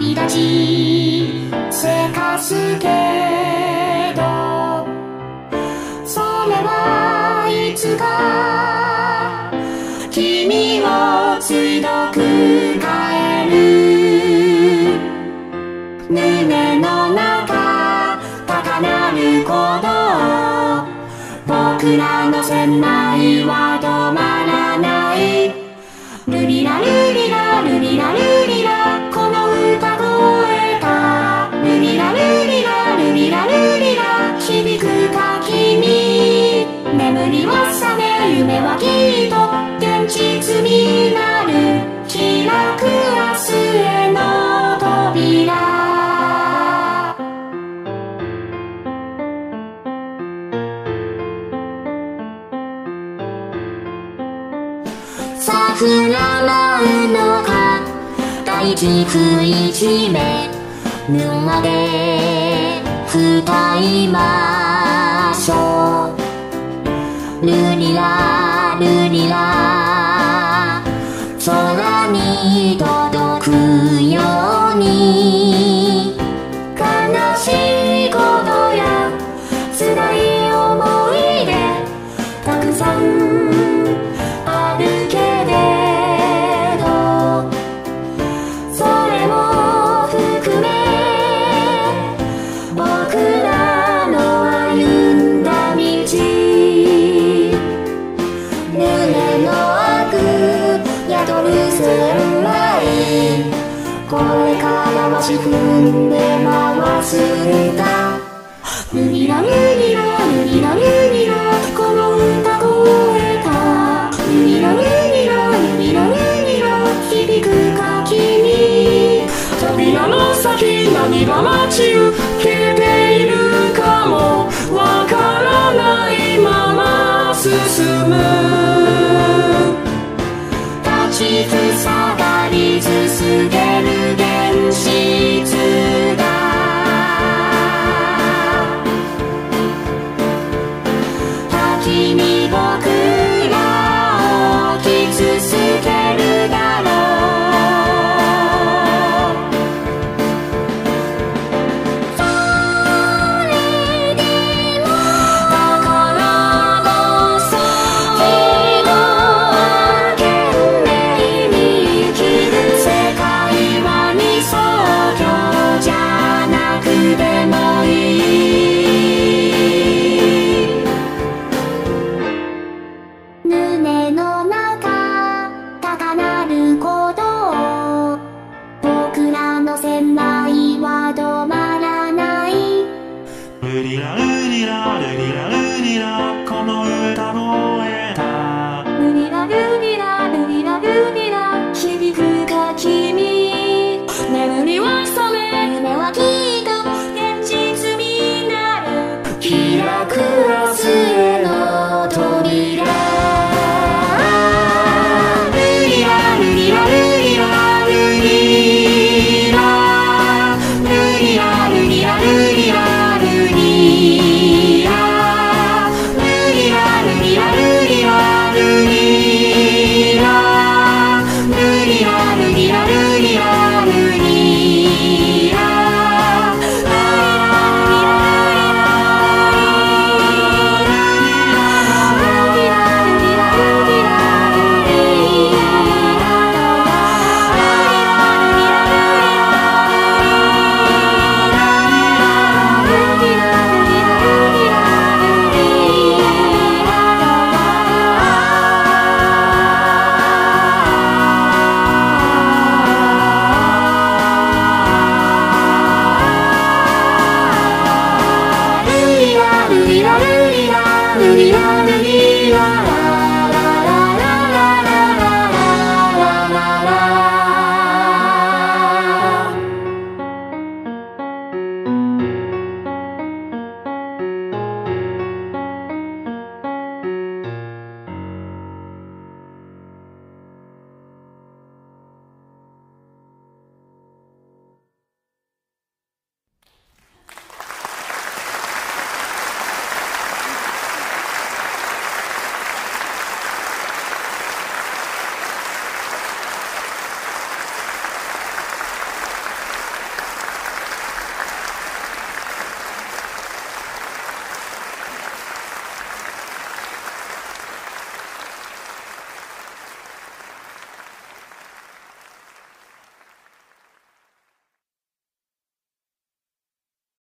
旅立ちせかすけど、それはいつか君をつどく帰る。胸の中高鳴る鼓動、僕らの狭いは止まらない。ルリラルリラルリラルリラ、この歌声がルリラルリラルリラルリラ、響くか君。眠りは覚め夢はきっと現実になる。開く明日への扉。桜舞うのか大地食いしめ、沼で歌いましょう。ルリラルリラ、空に届くように。悲しいことや辛い思い出たくさんあるけれど、それも含め僕らの歩んだ道。胸の奥宿る線来、これから足踏んで回すんだ。ルリラルリラルリラルリラ、この歌声がルリラルリラルリラルリラ、響くか君。扉の先何が待ち受けているかもわからないまま進む。立ちふさがり続ける現実だ。時に僕らを傷つけるだろう。それでもだからこそ日の懸命に生きる。世界は二層境じゃなくてもいい。胸の中高鳴る鼓動、僕らの狭いは止まらない。 ルリラルリラルリラルリラ、この歌声だ。 ルリラルリラルリラルリラ、響くか君。眠りは覚め夢はきっと現実になる。開く明日への扉。ルリラルリラルリラルリラ、ルリラルリラルリラルリラ、ルリラルリラルリラルリラ、ルリラルリラルリラルリラ。ルリラルリラルリラルリラルリラ。